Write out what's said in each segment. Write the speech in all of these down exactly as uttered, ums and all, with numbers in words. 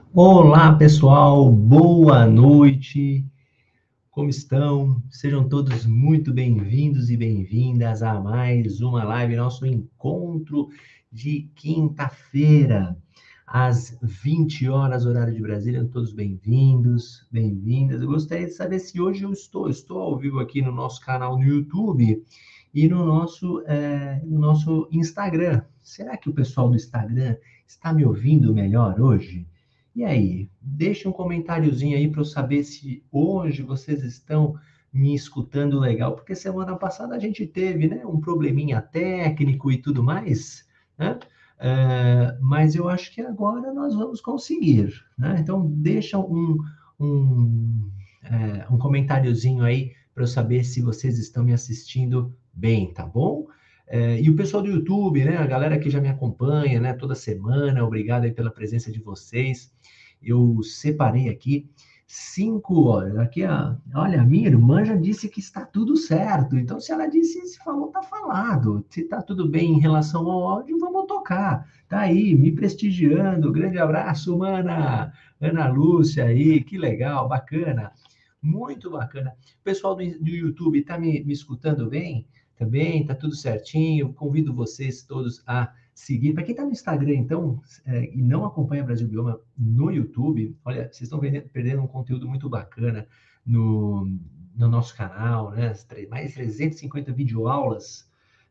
Olá, pessoal, boa noite. Como estão? Sejam todos muito bem-vindos e bem-vindas a mais uma live, nosso encontro de quinta-feira, às vinte horas, horário de Brasília. Todos bem-vindos, bem-vindas. Eu gostaria de saber se hoje eu estou, estou ao vivo aqui no nosso canal no YouTube e no nosso, é, no nosso Instagram. Será que o pessoal do Instagram está me ouvindo melhor hoje? E aí, deixa um comentáriozinho aí para eu saber se hoje vocês estão me escutando legal, porque semana passada a gente teve, né, um probleminha técnico e tudo mais, né? É, mas eu acho que agora nós vamos conseguir, né? Então deixa um, um, é, um comentáriozinho aí para eu saber se vocês estão me assistindo bem, tá bom? É, e o pessoal do YouTube, né? A galera que já me acompanha, né? Toda semana, obrigado aí pela presença de vocês. Eu separei aqui cinco horas. Aqui, ó, olha, a minha irmã já disse que está tudo certo. Então, se ela disse, se falou, tá falado. Se tá tudo bem em relação ao áudio, vamos tocar. Tá aí, me prestigiando. Grande abraço, mana. Ana Lúcia aí, que legal, bacana. Muito bacana. O pessoal do, do YouTube está me, me escutando bem? Também, tá tudo certinho. Convido vocês todos a seguir. Para quem está no Instagram, então, é, e não acompanha Brasil Bioma no YouTube, olha, vocês estão perdendo um conteúdo muito bacana no, no nosso canal, né? Mais trezentas e cinquenta videoaulas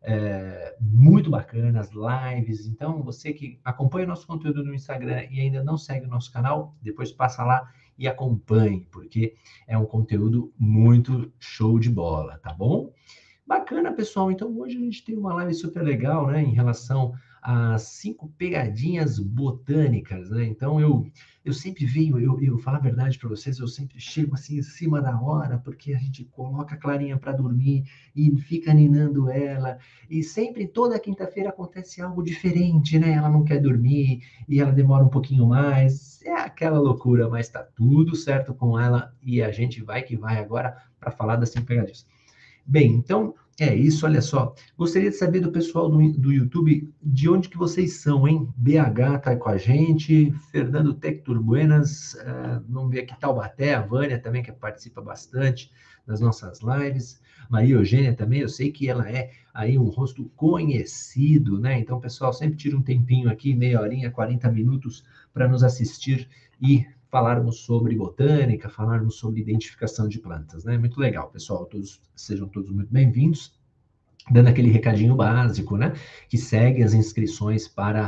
é, muito bacanas, lives. Então, você que acompanha o nosso conteúdo no Instagram e ainda não segue o nosso canal, depois passa lá e acompanhe, porque é um conteúdo muito show de bola, tá bom? Bacana, pessoal. Então, hoje a gente tem uma live super legal, né, em relação às cinco pegadinhas botânicas, né? Então, eu, eu sempre venho, eu, eu falo a verdade para vocês, eu sempre chego assim em cima da hora, porque a gente coloca a Clarinha para dormir e fica ninando ela, e sempre, toda quinta-feira acontece algo diferente, né? Ela não quer dormir e ela demora um pouquinho mais, é aquela loucura, mas tá tudo certo com ela e a gente vai que vai agora para falar das cinco pegadinhas. Bem, então é isso, olha só. Gostaria de saber do pessoal do, do YouTube de onde que vocês são, hein? B H tá aí com a gente, Fernando Tectur Buenas, uh, vamos ver aqui Taubaté, a Vânia também, que participa bastante das nossas lives, Maria Eugênia também, eu sei que ela é aí um rosto conhecido, né? Então, pessoal, sempre tira um tempinho aqui, meia horinha, quarenta minutos, para nos assistir e falarmos sobre botânica, falarmos sobre identificação de plantas, né? Muito legal, pessoal. Todos sejam todos muito bem-vindos. Dando aquele recadinho básico, né? Que segue as inscrições para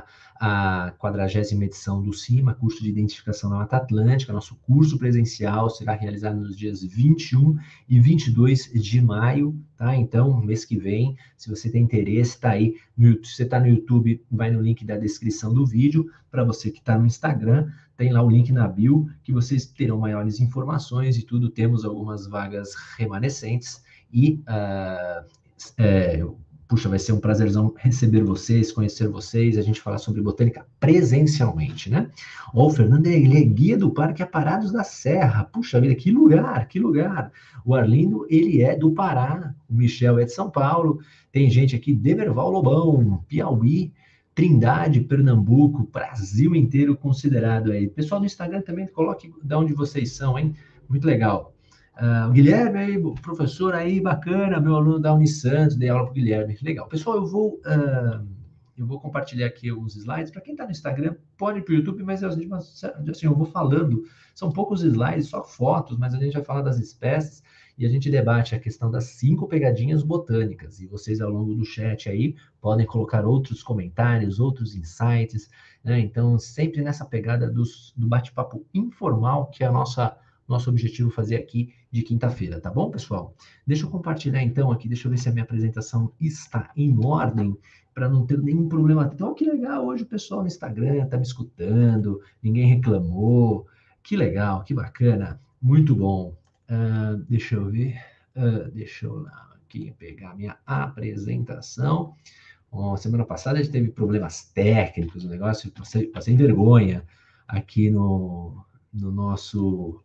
a quadragésima edição do CIMA, curso de identificação na Mata Atlântica. Nosso curso presencial será realizado nos dias vinte e um e vinte e dois de maio, tá? Então, mês que vem, se você tem interesse, está aí. No, se você está no YouTube, vai no link da descrição do vídeo. Para você que está no Instagram, tem lá o link na bio, que vocês terão maiores informações e tudo. Temos algumas vagas remanescentes e uh, é, puxa, vai ser um prazerzão receber vocês, conhecer vocês, a gente falar sobre botânica presencialmente, né? Ó, o Fernando, ele é guia do Parque Aparados da Serra. Puxa vida, que lugar, que lugar. O Arlindo, ele é do Pará, o Michel é de São Paulo, tem gente aqui, Demerval Lobão, Piauí, Trindade, Pernambuco, Brasil inteiro considerado aí. Pessoal do Instagram também, coloque de onde vocês são, hein? Muito legal. Uh, o Guilherme aí, professor aí, bacana, meu aluno da Unisantos, dei aula para o Guilherme, legal. Pessoal, eu vou, uh, eu vou compartilhar aqui alguns slides. Para quem está no Instagram, pode ir para o YouTube, mas assim, eu vou falando, são poucos slides, só fotos, mas a gente vai falar das espécies e a gente debate a questão das cinco pegadinhas botânicas. E vocês, ao longo do chat aí, podem colocar outros comentários, outros insights, né? Então, sempre nessa pegada dos, do bate-papo informal, que é a nossa nosso objetivo fazer aqui de quinta-feira, tá bom, pessoal? Deixa eu compartilhar então aqui, deixa eu ver se a minha apresentação está em ordem, para não ter nenhum problema. Então, que legal, hoje o pessoal no Instagram está me escutando, ninguém reclamou, que legal, que bacana, muito bom. Uh, deixa eu ver, uh, deixa eu lá aqui pegar minha apresentação. Bom, semana passada a gente teve problemas técnicos, o negócio, passei, passei vergonha aqui no, no nosso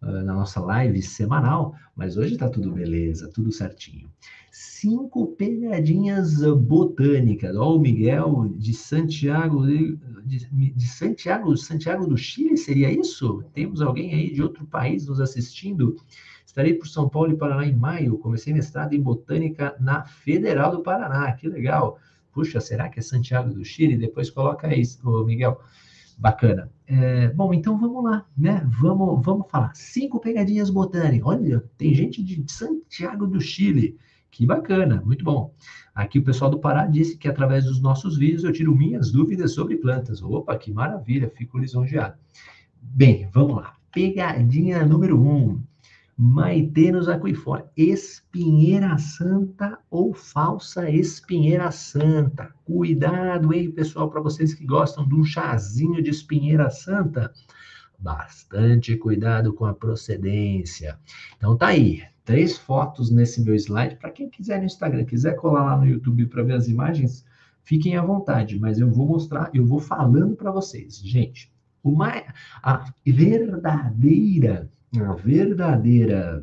uh, na nossa live semanal, mas hoje está tudo beleza, tudo certinho. Cinco pegadinhas botânicas. Ó, o Miguel de Santiago, de, de Santiago, Santiago do Chile, seria isso? Temos alguém aí de outro país nos assistindo? Estarei por São Paulo e Paraná em maio. Comecei mestrado em botânica na Federal do Paraná. Que legal. Puxa, será que é Santiago do Chile? Depois coloca isso, Miguel. Bacana. É, bom, então vamos lá, né? Vamos, vamos falar. Cinco pegadinhas botânicas. Olha, tem gente de Santiago do Chile. Que bacana, muito bom. Aqui o pessoal do Pará disse que através dos nossos vídeos eu tiro minhas dúvidas sobre plantas. Opa, que maravilha, fico lisonjeado. Bem, vamos lá. Pegadinha número um. Maitenus aquifólia, espinheira santa ou falsa espinheira santa. Cuidado, hein, pessoal, para vocês que gostam de um chazinho de espinheira santa. Bastante cuidado com a procedência. Então tá aí, três fotos nesse meu slide. Para quem quiser no Instagram, quiser colar lá no YouTube para ver as imagens, fiquem à vontade, mas eu vou mostrar, eu vou falando para vocês. Gente, uma, a verdadeira a verdadeira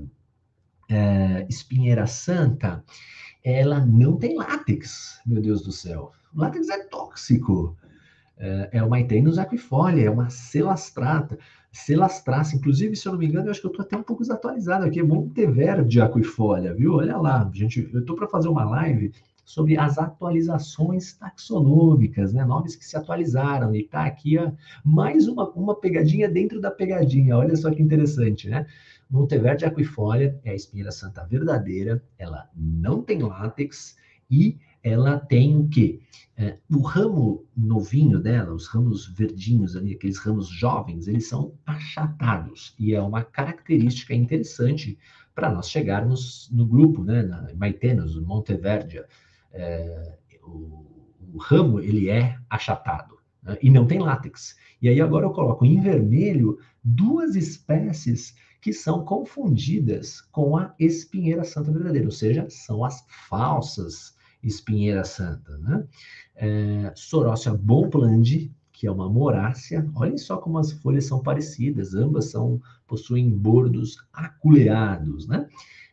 é, espinheira santa, ela não tem látex, meu Deus do céu. O látex é tóxico. É, é uma Maitenus aquifólia, é uma celastrata. Celastraça, inclusive, se eu não me engano, eu acho que eu estou até um pouco desatualizado aqui, é Monteverde aquifólia, viu? Olha lá, gente, eu estou para fazer uma live sobre as atualizações taxonômicas, né? Nomes que se atualizaram, e tá aqui ó, mais uma, uma pegadinha dentro da pegadinha, olha só que interessante, né? Monteverde aquifólia é a espinheira santa verdadeira, ela não tem látex e ela tem o quê? É, o ramo novinho dela, os ramos verdinhos ali, aqueles ramos jovens, eles são achatados, e é uma característica interessante para nós chegarmos no grupo, né, na Maitenus, Monteverde, é, o, o ramo, ele é achatado, né, e não tem látex. E aí agora eu coloco em vermelho duas espécies que são confundidas com a espinheira santa verdadeira, ou seja, são as falsas espinheira santa, né? É, Sorócia bonpland, que é uma morácea, olhem só como as folhas são parecidas, ambas são, possuem bordos aculeados, né?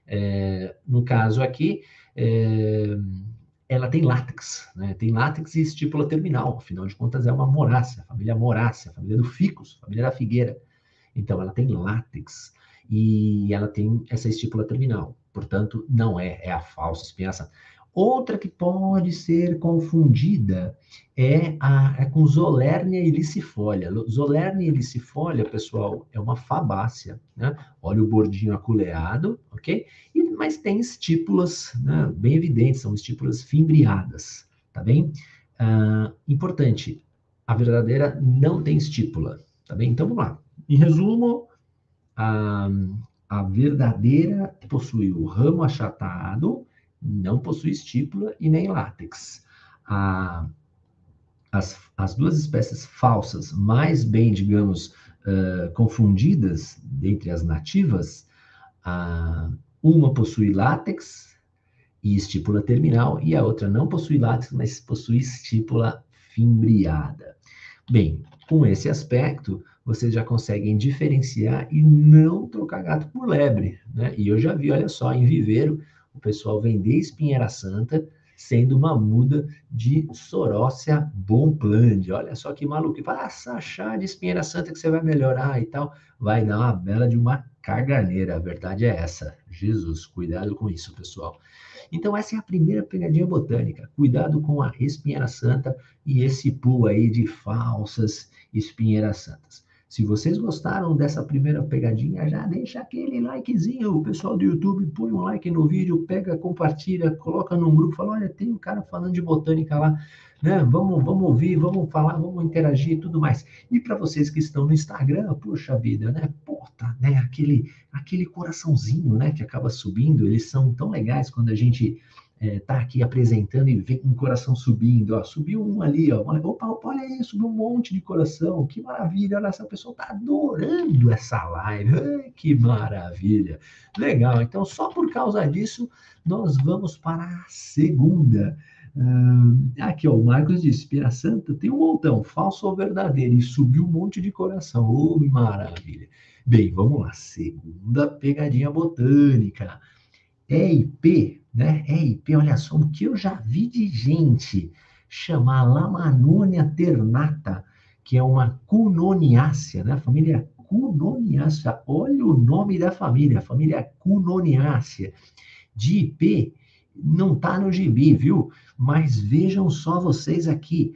É, no caso aqui, é, ela tem látex, né? Tem látex e estípula terminal, afinal de contas é uma morácea, família morácea, família do ficus, família da figueira. Então ela tem látex e ela tem essa estípula terminal, portanto não é, é a falsa espinheira santa. Outra que pode ser confundida é, a, é com Zollernia ilicifolia. Zollernia ilicifolia, pessoal, é uma fabácea, né? Olha o bordinho aculeado, ok? E, mas tem estípulas, né, bem evidentes, são estípulas fimbriadas, tá bem? Ah, importante, a verdadeira não tem estípula, tá bem? Então, vamos lá. Em resumo, a, a verdadeira possui o ramo achatado, não possui estípula e nem látex. A, as, as duas espécies falsas, mais bem, digamos, uh, confundidas dentre as nativas, a, uma possui látex e estípula terminal, e a outra não possui látex, mas possui estípula fimbriada. Bem, com esse aspecto, vocês já conseguem diferenciar e não trocar gato por lebre, né? E eu já vi, olha só, em viveiro, o pessoal vender espinheira santa sendo uma muda de Sorócia bonpland. Olha só que maluco. Faça chá de espinheira santa que você vai melhorar e tal. Vai dar uma bela de uma caganeira. A verdade é essa. Jesus, cuidado com isso, pessoal. Então essa é a primeira pegadinha botânica. Cuidado com a espinheira santa e esse pool aí de falsas espinheiras santas. Se vocês gostaram dessa primeira pegadinha, já deixa aquele likezinho. O pessoal do YouTube põe um like no vídeo, pega, compartilha, coloca num grupo, fala, olha, tem um cara falando de botânica lá, né? Vamos, vamos ouvir, vamos falar, vamos interagir e tudo mais. E para vocês que estão no Instagram, puxa vida, né? Porta, né? Aquele, aquele coraçãozinho, né? Que acaba subindo, eles são tão legais quando a gente É, tá aqui apresentando e vê um coração subindo, ó, subiu um ali, ó, opa, opa, olha aí, subiu um monte de coração, que maravilha, olha, essa pessoa tá adorando essa live, ai, que maravilha, legal, então só por causa disso, nós vamos para a segunda, Ah, aqui, ó, o Marcos disse, Pira Santa tem um montão, falso ou verdadeiro, e subiu um monte de coração. Ô, maravilha. Bem, vamos lá. Segunda pegadinha botânica. E I P, né? E I P, olha só, o que eu já vi de gente chamar Lamanonia ternata, que é uma Cunoniácea, né? A família Cunoniácea. Olha o nome da família, a família Cunoniácea. De I P, não está no gibi, viu? Mas vejam só vocês aqui,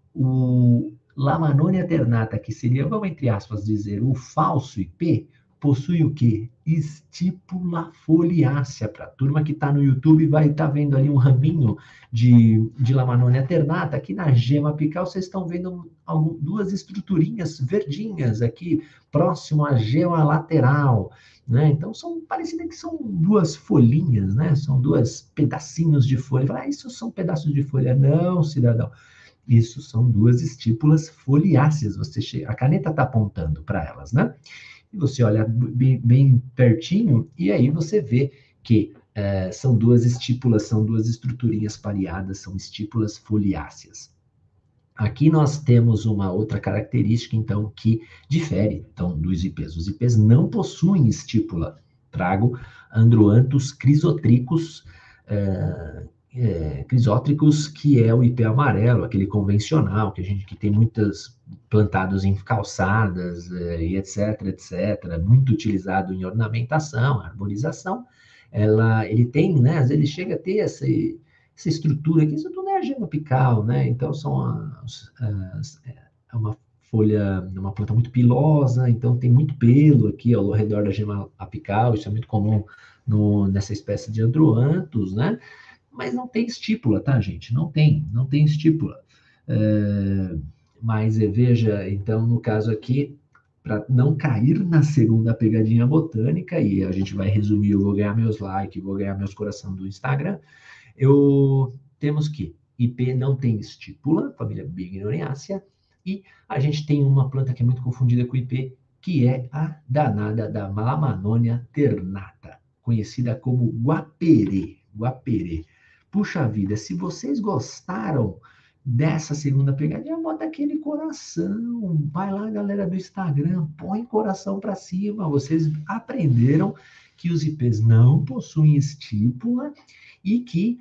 o Lamanonia ternata, que seria, vamos entre aspas dizer, o falso I P, possui o quê? Estípula foliácea. Para a turma que está no YouTube vai estar tá vendo ali um raminho de, de Lamanonia ternata. Aqui na gema apical vocês estão vendo algum, duas estruturinhas verdinhas aqui, próximo à gema lateral. Né? Então, são parecidas que são duas folhinhas, né? São dois pedacinhos de folha. Ah, isso são pedaços de folha. Não, cidadão. Isso são duas estípulas foliáceas. Você chega, a caneta está apontando para elas, né? E você olha bem, bem pertinho e aí você vê que é, são duas estípulas, são duas estruturinhas pareadas, são estípulas foliáceas. Aqui nós temos uma outra característica, então, que difere então, dos I Ps. Os I Ps não possuem estípula. Trago Androanthus crisotricus, é, é, crisótricos, que é o I P amarelo, aquele convencional, que a gente que tem muitas plantados em calçadas é, e etc, etc, muito utilizado em ornamentação, arborização. Ela, ele tem, né, às vezes ele chega a ter esse essa estrutura aqui, isso tudo é gema apical, né? Então, são as, as, é uma folha, uma planta muito pilosa, então tem muito pelo aqui ao redor da gema apical, isso é muito comum no, nessa espécie de Androanthus, né? Mas não tem estípula, tá, gente? Não tem, não tem estípula. É, mas veja, então, no caso aqui, para não cair na segunda pegadinha botânica, e a gente vai resumir, eu vou ganhar meus likes, vou ganhar meus coração do Instagram, eu, temos que I P não tem estípula, família Bignoniaceae, e a gente tem uma planta que é muito confundida com I P, que é a danada da Lamanonia ternata, conhecida como guaperê. Guaperê. Puxa vida, se vocês gostaram dessa segunda pegadinha, bota aquele coração. Vai lá, galera do Instagram, põe coração para cima. Vocês aprenderam que os I Ps não possuem estípula e que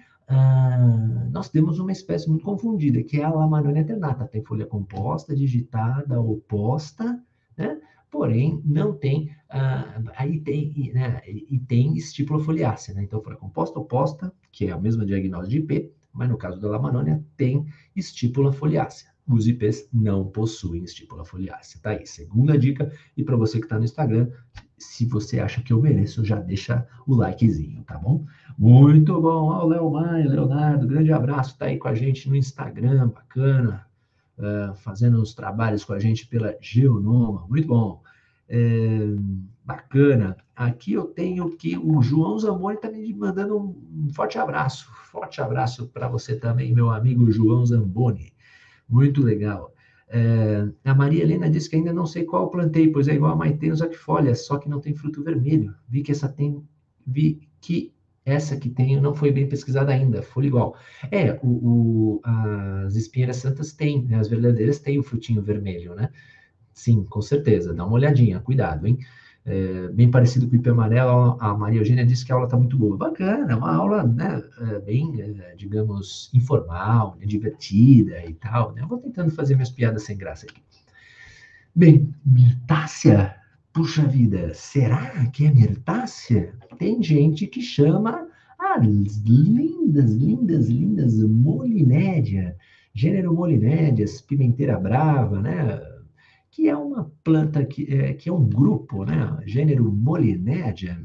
ah, nós temos uma espécie muito confundida, que é a Lamanonia ternata. Tem folha composta, digitada, oposta, né? Porém, não tem, ah, aí tem, né? E tem estípula foliácea, né? Então, folha composta, oposta, que é a mesma diagnose de I P, mas no caso da Lamanonia, tem estípula foliácea. Os I Ps não possuem estípula foliácea. Tá aí, segunda dica. E para você que está no Instagram, se você acha que eu mereço, já deixa o likezinho, tá bom? Muito bom. Ó, o Léo Maia, Leonardo, grande abraço. Tá aí com a gente no Instagram, bacana. Uh, fazendo os trabalhos com a gente pela Geonoma. Muito bom. É, bacana. Aqui eu tenho que o João Zamboni está me mandando um forte abraço. Forte abraço para você também, meu amigo João Zamboni. Muito legal. É, a Maria Helena disse que ainda não sei qual plantei, pois é igual a Maitê, só que folha, só que não tem fruto vermelho. Vi que essa tem, vi que essa que tenho não foi bem pesquisada ainda, folha igual. É, o, o, as espinheiras santas têm, né, as verdadeiras têm o frutinho vermelho, né? Sim, com certeza. Dá uma olhadinha, cuidado, hein? É, bem parecido com o I P amarelo, a Maria Eugênia disse que a aula está muito boa. Bacana, é uma aula, né, é, bem, é, digamos, informal, né, divertida e tal, né? Eu vou tentando fazer minhas piadas sem graça aqui. Bem, mirtácea, puxa vida, será que é mirtácea? Tem gente que chama as lindas, lindas, lindas Molinédia, gênero Molinédias, pimenteira brava, né? Que é uma planta que é, que é um grupo, né? Gênero Molinédia.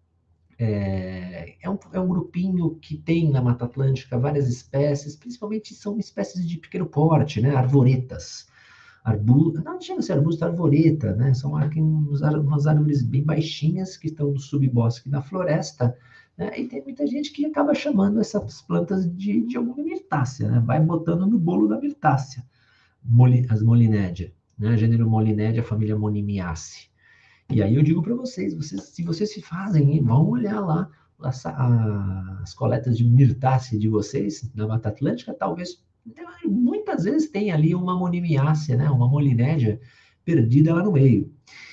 É, é, um, é um grupinho que tem na Mata Atlântica várias espécies, principalmente são espécies de pequeno porte, né? Arvoretas. Arbu... Não chega a ser arbusto, arvoreta, né? São umas árvores bem baixinhas que estão no subbosque da floresta, né? E tem muita gente que acaba chamando essas plantas de, de alguma mirtácea, né? Vai botando no bolo da mirtácea, Moli... as Molinédia, né? Gênero Molinédia, família Monimiaceae. E aí eu digo para vocês, vocês, se vocês se fazem, vão olhar lá as, as coletas de mirtácea de vocês na Mata Atlântica, talvez, muitas vezes tem ali uma monimiácea, né? Uma molinédia perdida lá no meio.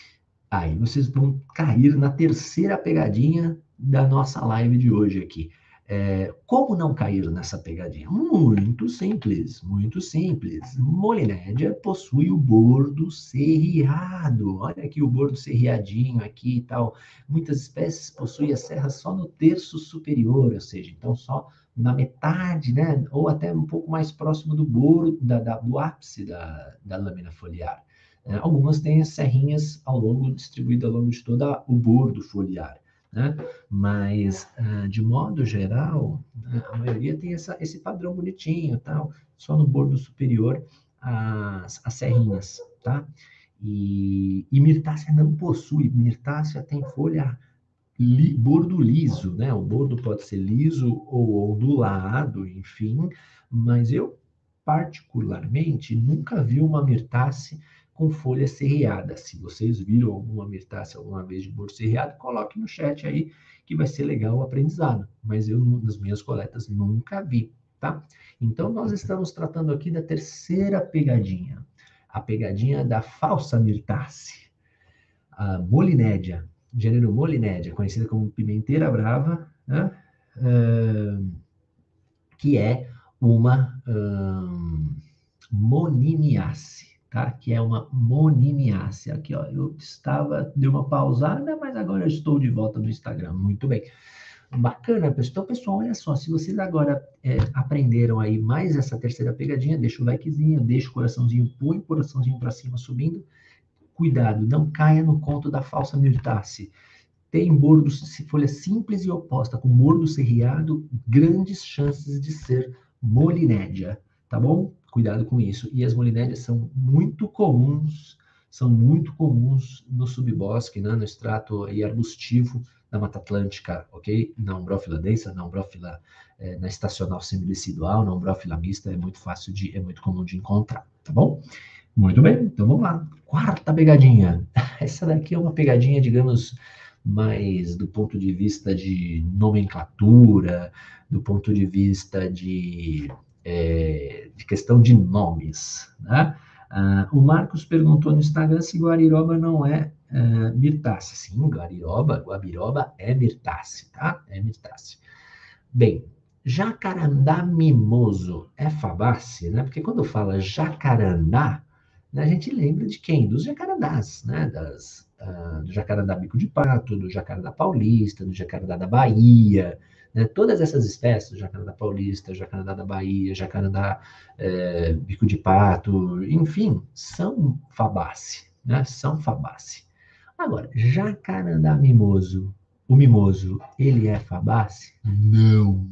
Aí vocês vão cair na terceira pegadinha da nossa live de hoje aqui. É, como não cair nessa pegadinha? Muito simples, muito simples. Molinédia possui o bordo serriado. Olha aqui o bordo serriadinho aqui e tal. Muitas espécies possuem a serra só no terço superior, ou seja, então só na metade, né? Ou até um pouco mais próximo do bordo, da, da, do ápice da, da lâmina foliar. É, algumas têm serrinhas ao longo, distribuídas ao longo de todo o bordo foliar, né? Mas, uh, de modo geral, né, a maioria tem essa, esse padrão bonitinho, tal, só no bordo superior as, as serrinhas, tá? E, e mirtácea não possui, mirtácea tem folha, li, bordo liso, né? O bordo pode ser liso ou ondulado, enfim, mas eu, particularmente, nunca vi uma mirtácea com folha serreada. Se vocês viram alguma mirtácea alguma vez de bordo serreado, coloque no chat aí, que vai ser legal o aprendizado. Mas eu, nas minhas coletas, nunca vi, tá? Então, nós estamos tratando aqui da terceira pegadinha, a pegadinha da falsa mirtácea, a molinédia, gênero molinédia, conhecida como pimenteira brava, né? Uh, que é uma uh, monimiace, tá? Que é uma monimiace. Aqui, ó, eu estava, deu uma pausada, mas agora eu estou de volta no Instagram. Muito bem. Bacana, pessoal. Então, pessoal, olha só, se vocês agora é, aprenderam aí mais essa terceira pegadinha, deixa o likezinho, deixa o coraçãozinho, põe o coraçãozinho para cima subindo. Cuidado, não caia no conto da falsa mirtácea. Tem bordo, folha simples e oposta, com bordo serriado, grandes chances de ser molinédia, tá bom? Cuidado com isso. E as molinédias são muito comuns, são muito comuns no subbosque, né? No extrato aí arbustivo da Mata Atlântica, ok? Na umbrófila densa, na umbrófila é, na estacional semidecidual, na umbrófila mista, é muito fácil de, é muito comum de encontrar, tá bom? Muito bem, então vamos lá. Quarta pegadinha. Essa daqui é uma pegadinha, digamos, mais do ponto de vista de nomenclatura, do ponto de vista de, é, de questão de nomes, né? Ah, o Marcos perguntou no Instagram se guariroba não é uh, mirtácea. Sim, guariroba, guabiroba é mirtácea, tá? É mirtácea. Bem, jacarandá mimoso é fabácea, né? Porque quando fala jacarandá, né, a gente lembra de quem? Dos jacarandás, né? Das, uh, do jacarandá bico de pato, do jacarandá paulista, do jacarandá da Bahia, né? Todas essas espécies, jacarandá paulista, jacarandá da Bahia, jacarandá é, bico de pato, enfim, são fabácea, né? São fabácea. Agora, jacarandá mimoso, o mimoso, ele é fabácea? Não.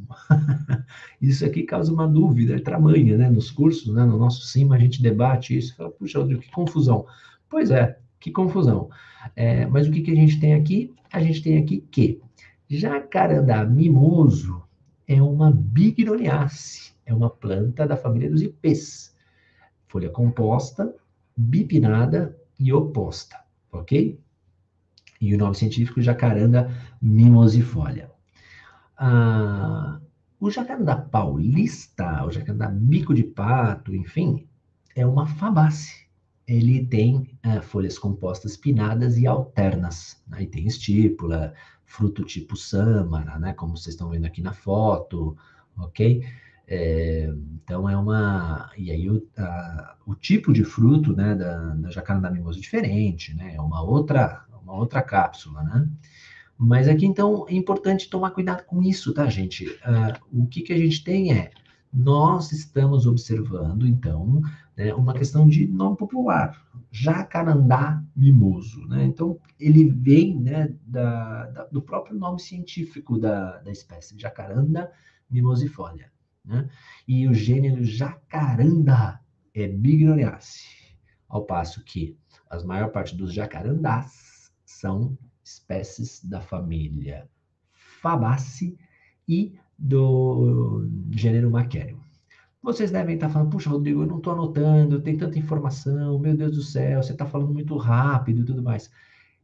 Isso aqui causa uma dúvida tamanha, né? Nos cursos, né? No nosso cima, a gente debate isso. Fala, puxa, Rodrigo, que confusão. Pois é, que confusão. É, mas o que, que a gente tem aqui? A gente tem aqui que jacarandá mimoso é uma bignoniaceae, é uma planta da família dos ipês. Folha composta, bipinnada e oposta, ok? E o nome científico, jacaranda mimosifolia. Ah, o jacarandá paulista, o jacarandá bico de pato, enfim, é uma fabácea. Ele tem é, folhas compostas pinnadas e alternas. Aí tem estípula, fruto tipo sâmara, né, como vocês estão vendo aqui na foto, ok? É, então é uma... E aí o, a, o tipo de fruto, né, da, da jacarandá mimosa é diferente, né? É uma outra, uma outra cápsula, né? Mas aqui, então, é importante tomar cuidado com isso, tá, gente? Uh, o que, que a gente tem é, nós estamos observando, então, né, uma questão de nome popular, jacarandá mimoso, né? Então, ele vem, né, da, da, do próprio nome científico da, da espécie, jacaranda mimosifolia, né? E o gênero jacaranda é bignoniaceae, ao passo que a maior parte dos jacarandás são espécies da família Fabaceae e do gênero Macarium. Vocês devem estar falando, puxa, Rodrigo, eu não estou anotando, tem tanta informação, meu Deus do céu, você está falando muito rápido e tudo mais.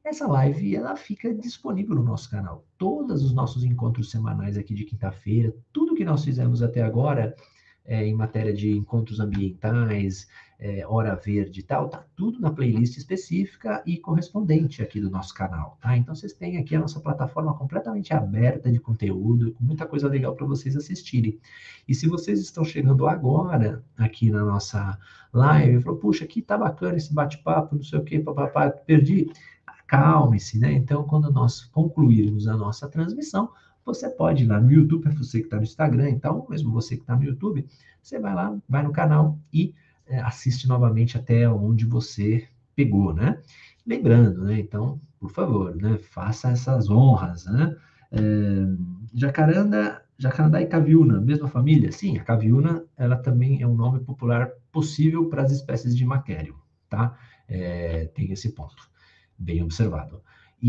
essa live ela fica disponível no nosso canal. Todos os nossos encontros semanais aqui de quinta-feira, tudo que nós fizemos até agora, é, em matéria de encontros ambientais, é, hora verde e tal, tá tudo na playlist específica e correspondente aqui do nosso canal, tá? Então vocês têm aqui a nossa plataforma completamente aberta de conteúdo, com muita coisa legal para vocês assistirem. E se vocês estão chegando agora aqui na nossa live, falou, puxa, aqui tá bacana esse bate-papo, não sei o quê, papapá, perdi. Acalme-se, né? Então, quando nós concluirmos a nossa transmissão, você pode ir lá no YouTube, é você que está no Instagram, então, mesmo você que está no YouTube, você vai lá, vai no canal e é, assiste novamente até onde você pegou, né? Lembrando, né? Então, por favor, né? Faça essas honras, né? É, Jacaranda, Jacarandá e Caviúna, mesma família? Sim, a Caviúna, ela também é um nome popular possível para as espécies de maquério, tá? É, tem esse ponto, bem observado.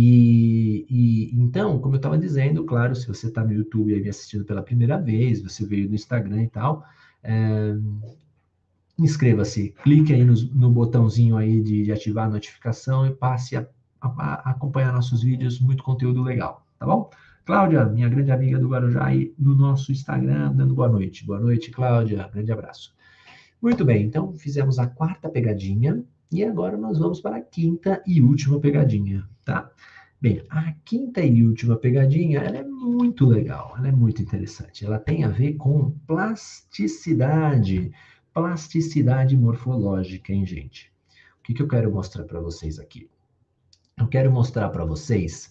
E, e então, como eu estava dizendo, claro, se você está no YouTube aí me assistindo pela primeira vez, você veio no Instagram e tal, é, inscreva-se, clique aí no, no botãozinho aí de, de ativar a notificação e passe a, a, a acompanhar nossos vídeos, muito conteúdo legal, tá bom? Cláudia, minha grande amiga do Guarujá, aí no nosso Instagram, dando boa noite. Boa noite, Cláudia, grande abraço. Muito bem, então fizemos a quarta pegadinha e agora nós vamos para a quinta e última pegadinha, tá? Bem, a quinta e última pegadinha, ela é muito legal, ela é muito interessante. Ela tem a ver com plasticidade, plasticidade morfológica, hein, gente? O que, que eu quero mostrar para vocês aqui? Eu quero mostrar para vocês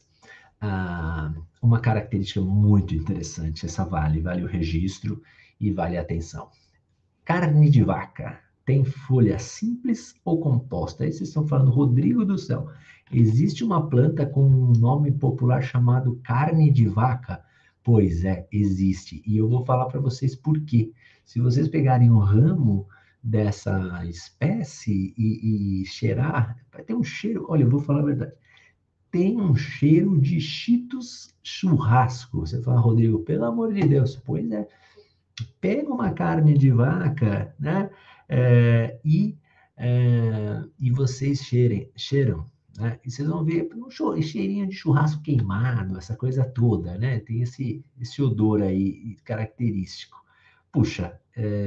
ah, uma característica muito interessante. Essa vale, vale o registro e vale a atenção. Carne de vaca tem folha simples ou composta? Aí vocês estão falando, Rodrigo do céu, existe uma planta com um nome popular chamado carne de vaca? Pois é, existe. E eu vou falar para vocês por quê. Se vocês pegarem o ramo dessa espécie e, e cheirar, vai ter um cheiro. Olha, eu vou falar a verdade. Tem um cheiro de Cheetos churrasco. Você fala, Rodrigo, pelo amor de Deus. Pois é. Pega uma carne de vaca, né? É, e, é, e vocês cheirem, cheiram, né? E vocês vão ver um cheirinho de churrasco queimado, essa coisa toda, né? Tem esse, esse odor aí característico. Puxa,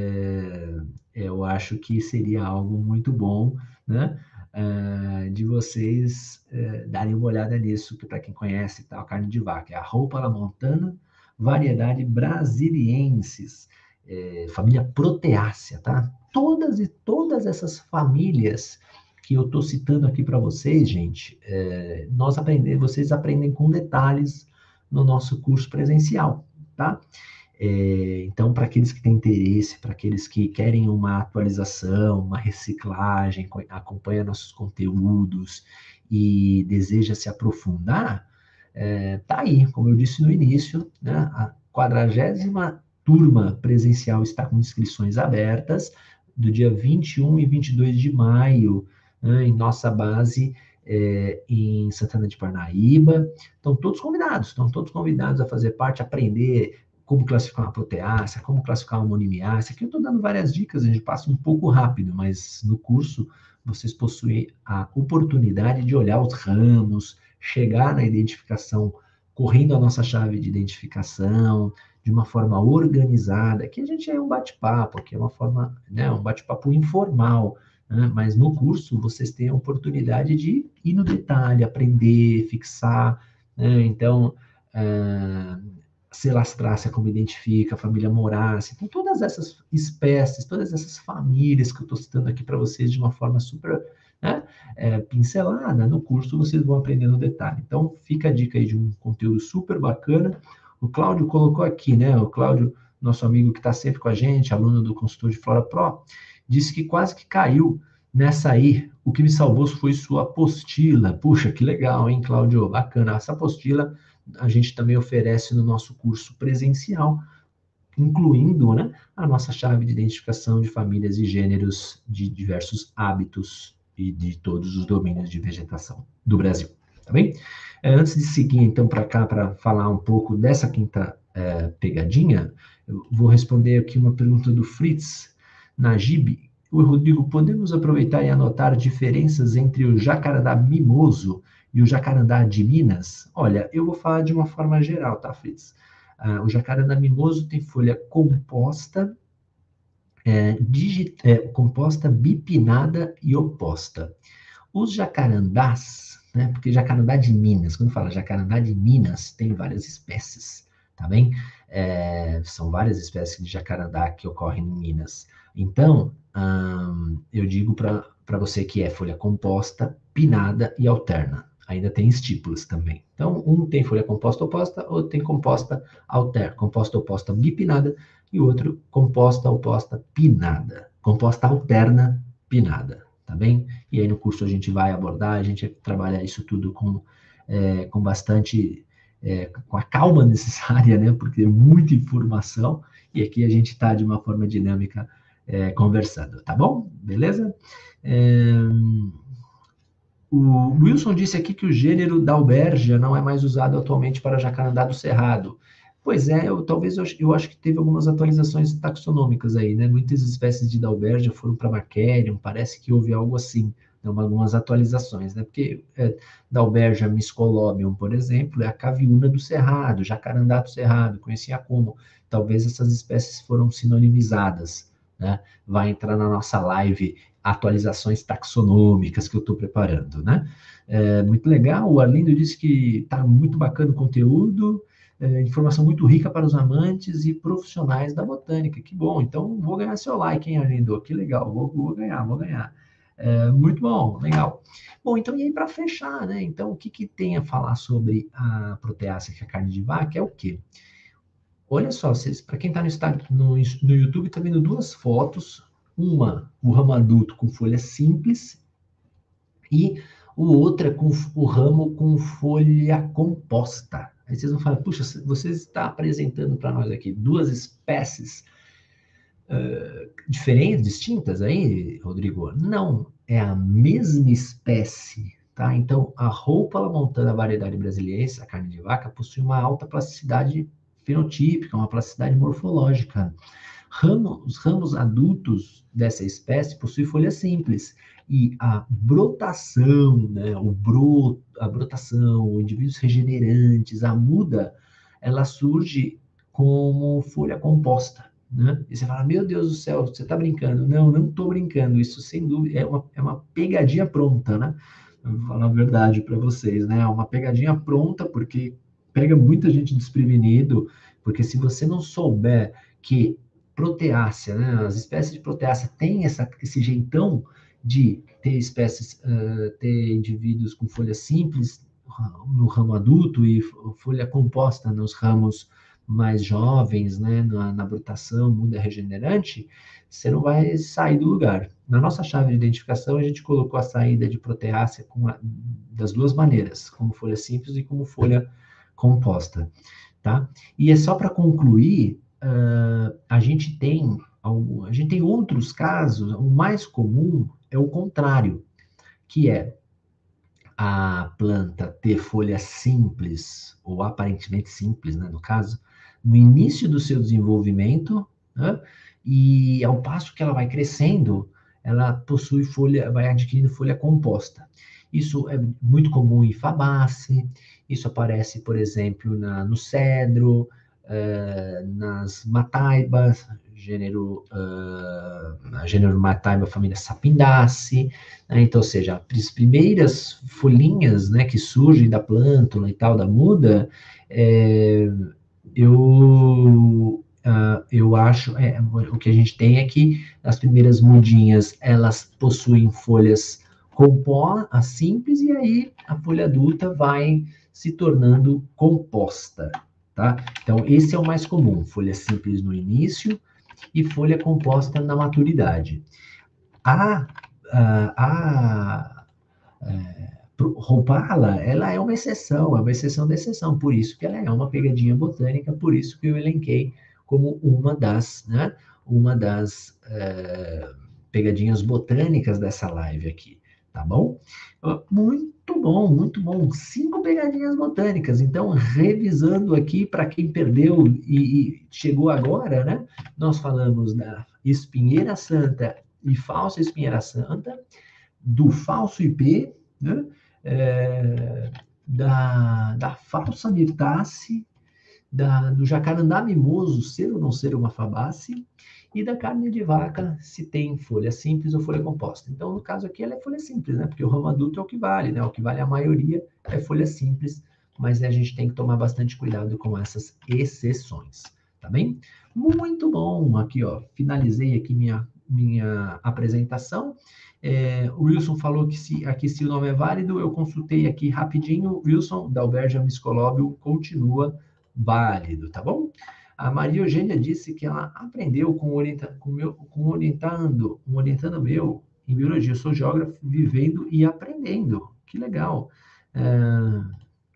é, eu acho que seria algo muito bom, né? É, de vocês é, darem uma olhada nisso, que para quem conhece, tá, a carne de vaca, é a roupa la montana, variedade brasiliensis, é, família Proteácea, tá? Todas e todas essas famílias que eu estou citando aqui para vocês, gente, é, nós aprendemos, vocês aprendem com detalhes no nosso curso presencial, tá? É, então, para aqueles que têm interesse, para aqueles que querem uma atualização, uma reciclagem, acompanha nossos conteúdos e deseja se aprofundar, é, tá aí, como eu disse no início, né, a quadragésima turma presencial está com inscrições abertas do dia vinte e um e vinte e dois de maio, né, em nossa base é, em Santana de Parnaíba. Estão todos convidados, estão todos convidados a fazer parte, aprender como classificar uma proteácea, como classificar uma monimiácea. Aqui eu estou dando várias dicas, a gente passa um pouco rápido, mas no curso vocês possuem a oportunidade de olhar os ramos, chegar na identificação, correndo a nossa chave de identificação, de uma forma organizada. Aqui a gente é um bate-papo, aqui é uma forma, né, um bate-papo informal, né? Mas no curso vocês têm a oportunidade de ir no detalhe, aprender, fixar, né? Então, uh, Celastrácea, como identifica, a família Moraceae, então todas essas espécies, todas essas famílias que eu estou citando aqui para vocês de uma forma super, né, é, pincelada, no curso vocês vão aprender no detalhe. Então, fica a dica aí de um conteúdo super bacana. O Cláudio colocou aqui, né, o Cláudio, nosso amigo que está sempre com a gente, aluno do consultor de Flora Pro, disse que quase que caiu nessa aí. O que me salvou foi sua apostila. Puxa, que legal, hein, Cláudio? Bacana. Essa apostila a gente também oferece no nosso curso presencial, incluindo, né, a nossa chave de identificação de famílias e gêneros de diversos hábitos e de todos os domínios de vegetação do Brasil, tá bem? É, antes de seguir, então, para cá, para falar um pouco dessa quinta é, pegadinha, eu vou responder aqui uma pergunta do Fritz Najib. Oi, Rodrigo, podemos aproveitar e anotar diferenças entre o jacarandá mimoso E o jacarandá de Minas, olha, eu vou falar de uma forma geral, tá, Fritz? Ah, o jacarandá mimoso tem folha composta, é, digi- é, composta, bipinada e oposta. Os jacarandás, né? Porque jacarandá de Minas, quando fala jacarandá de Minas, tem várias espécies, tá bem? É, são várias espécies de jacarandá que ocorrem em Minas. Então, hum, eu digo para você que é folha composta, pinada e alterna. Ainda tem estípulas também. Então, um tem folha composta oposta, outro tem composta alterna, composta oposta bipinada, e o outro composta oposta pinada. Composta alterna pinada, tá bem? E aí no curso a gente vai abordar, a gente trabalha isso tudo com, é, com bastante, é, com a calma necessária, né? Porque é muita informação, e aqui a gente está de uma forma dinâmica é, conversando, tá bom? Beleza? É, o Wilson disse aqui que o gênero Dalbergia não é mais usado atualmente para jacarandá do cerrado. Pois é, eu, talvez eu, eu acho que teve algumas atualizações taxonômicas aí, né? Muitas espécies de Dalbergia foram para Marquerium, parece que houve algo assim, né? Algumas atualizações, né? Porque é, Dalbergia miscolobium, por exemplo, é a caviúna do cerrado, jacarandá do cerrado, conhecia como. Talvez essas espécies foram sinonimizadas, né? Vai entrar na nossa live atualizações taxonômicas que eu estou preparando, né? É, muito legal, o Arlindo disse que está muito bacana o conteúdo, é, informação muito rica para os amantes e profissionais da botânica, que bom, então vou ganhar seu like, hein, Arlindo, que legal, vou, vou ganhar, vou ganhar. É, muito bom, legal. Bom, então e aí para fechar, né? Então o que, que tem a falar sobre a proteácea, que é a carne de vaca, é o quê? Olha só, para quem está no, no YouTube, está vendo duas fotos. Uma, o ramo adulto com folha simples, e o outro é com o ramo com folha composta. Aí vocês vão falar, puxa, você está apresentando para nós aqui duas espécies uh, diferentes, distintas aí, Rodrigo? Não, é a mesma espécie, tá? Então, a roupa montana variedade brasileira, a carne de vaca, possui uma alta plasticidade fenotípica, uma plasticidade morfológica. Ramo, os ramos adultos dessa espécie possuem folhas simples e a brotação, né, o broto, a brotação, indivíduos regenerantes, a muda, ela surge como folha composta, né? E você fala, meu Deus do céu, você está brincando? Não, não estou brincando. Isso, sem dúvida, é uma, é uma pegadinha pronta, né? Eu vou falar a verdade para vocês, né? É uma pegadinha pronta, porque pega muita gente desprevenido, porque se você não souber que proteácea, né? As espécies de proteácea têm essa, esse jeitão de ter espécies, uh, ter indivíduos com folha simples no ramo adulto e folha composta nos ramos mais jovens, né? Na, na brotação, muda regenerante, você não vai sair do lugar. Na nossa chave de identificação, a gente colocou a saída de proteácea com a, das duas maneiras, como folha simples e como folha composta, tá? E é só para concluir, uh, a gente tem a gente tem outros casos, o mais comum é o contrário, que é a planta ter folha simples, ou aparentemente simples, né, no caso, no início do seu desenvolvimento, né, e ao passo que ela vai crescendo, ela possui folha, vai adquirindo folha composta. Isso é muito comum em Fabaceae, isso aparece, por exemplo, na, no cedro, uh, nas mataibas, gênero, uh, gênero Mataiba, família Sapindaceae, né? Então, ou seja, as primeiras folhinhas, né, que surgem da plântula e tal, da muda, é, eu, uh, eu acho, é, o que a gente tem é que as primeiras mudinhas, elas possuem folhas compostas, simples, e aí a folha adulta vai se tornando composta, tá? Então, esse é o mais comum, folha simples no início e folha composta na maturidade. A, a, a, a roupala, ela é uma exceção, é uma exceção da exceção, por isso que ela é uma pegadinha botânica, por isso que eu elenquei como uma das, né, uma das uh, pegadinhas botânicas dessa live aqui, tá bom? Muito bom, muito bom. Cinco pegadinhas botânicas. Então, revisando aqui para quem perdeu e, e chegou agora, né? Nós falamos da espinheira santa e falsa espinheira santa, do falso I P, né? é, da, da falsa mirtace, da, do jacarandá mimoso ser ou não ser uma fabácea, e da carne de vaca, se tem folha simples ou folha composta. Então, no caso aqui, ela é folha simples, né? Porque o ramo adulto é o que vale, né? O que vale a maioria é folha simples, mas a gente tem que tomar bastante cuidado com essas exceções, tá bem? Muito bom, aqui ó, finalizei aqui minha, minha apresentação. É, o Wilson falou que se, aqui se o nome é válido, eu consultei aqui rapidinho, Wilson, da Albergia Miscolóbio, continua válido, tá bom? A Maria Eugênia disse que ela aprendeu com, orienta, com, meu, com orientando, um orientando meu em biologia. Eu sou geógrafo vivendo e aprendendo. Que legal. Uh,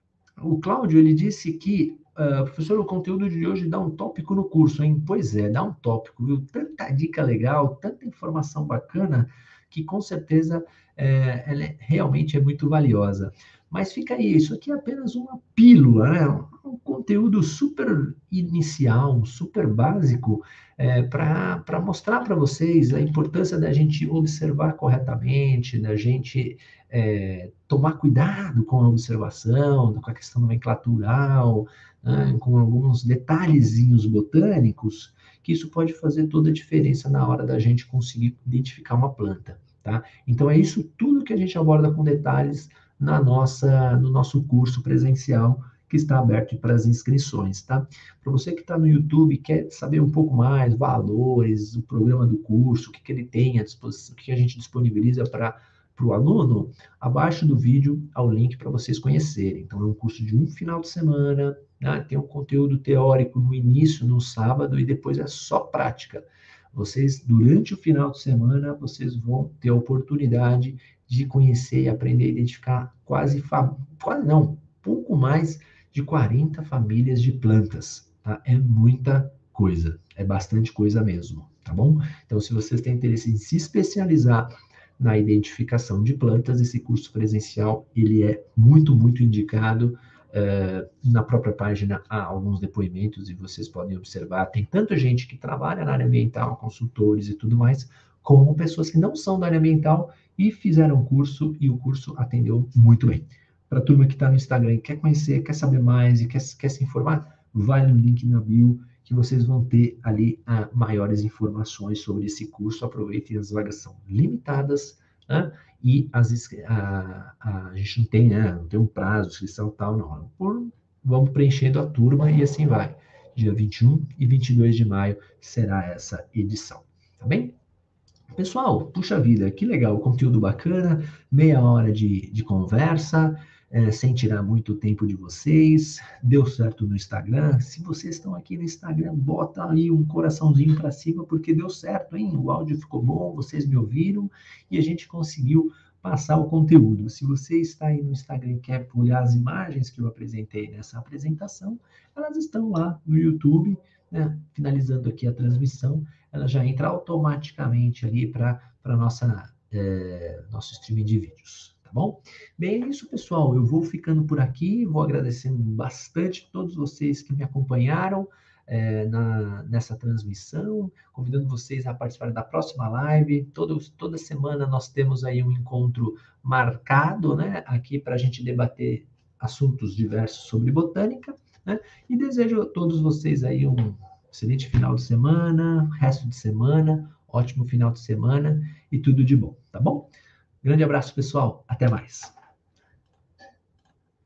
o Cláudio, ele disse que, uh, professor, o conteúdo de hoje dá um tópico no curso, hein? Pois é, dá um tópico, viu? Tanta dica legal, tanta informação bacana, que com certeza é, ela é, realmente é muito valiosa. Mas fica aí, isso aqui é apenas uma pílula, né? Um conteúdo super inicial, super básico, é, para mostrar para vocês a importância da gente observar corretamente, da gente é, tomar cuidado com a observação, com a questão nomenclatural, né, com alguns detalhezinhos botânicos, que isso pode fazer toda a diferença na hora da gente conseguir identificar uma planta, tá? Então é isso tudo que a gente aborda com detalhes na nossa, no nosso curso presencial que está aberto para as inscrições, tá? Para você que está no YouTube, quer saber um pouco mais, valores, o programa do curso, o que, que ele tem à disposição, o que a gente disponibiliza para para o aluno, abaixo do vídeo há o link para vocês conhecerem. Então, é um curso de um final de semana, né? Tem um conteúdo teórico no início, no sábado, e depois é só prática. Vocês, durante o final de semana, vocês vão ter a oportunidade de conhecer e aprender a identificar quase, quase não, pouco mais de quarenta famílias de plantas, tá? É muita coisa, é bastante coisa mesmo, tá bom? Então, se vocês têm interesse em se especializar na identificação de plantas, esse curso presencial, ele é muito, muito indicado. Uh, na própria página há alguns depoimentos e vocês podem observar, tem tanta gente que trabalha na área ambiental, consultores e tudo mais, como pessoas que não são da área ambiental e fizeram o curso, e o curso atendeu muito bem. Para a turma que está no Instagram e quer conhecer, quer saber mais e quer, quer se informar, vai no link na bio, que vocês vão ter ali ah, maiores informações sobre esse curso. Aproveitem, as vagas são limitadas, né? E as, a, a, a gente não tem, né? Não tem um prazo, inscrição tal, não. Por, vamos preenchendo a turma e assim vai. Dia vinte e um e vinte e dois de maio será essa edição, tá bem? Pessoal, puxa vida, que legal, conteúdo bacana, meia hora de, de conversa, é, sem tirar muito tempo de vocês, deu certo no Instagram. Se vocês estão aqui no Instagram, bota aí um coraçãozinho para cima, porque deu certo, hein? O áudio ficou bom, vocês me ouviram e a gente conseguiu passar o conteúdo. Se você está aí no Instagram e quer olhar as imagens que eu apresentei nessa apresentação, elas estão lá no YouTube, né? Finalizando aqui a transmissão, ela já entra automaticamente ali para a nossa é, nosso streaming de vídeos, tá bom? Bem, é isso, pessoal. Eu vou ficando por aqui, vou agradecendo bastante a todos vocês que me acompanharam é, na, nessa transmissão, convidando vocês a participar da próxima live. Todo, toda semana nós temos aí um encontro marcado, né, aqui para a gente debater assuntos diversos sobre botânica, né? E desejo a todos vocês aí um excelente final de semana, resto de semana, ótimo final de semana e tudo de bom, tá bom? Grande abraço, pessoal. Até mais.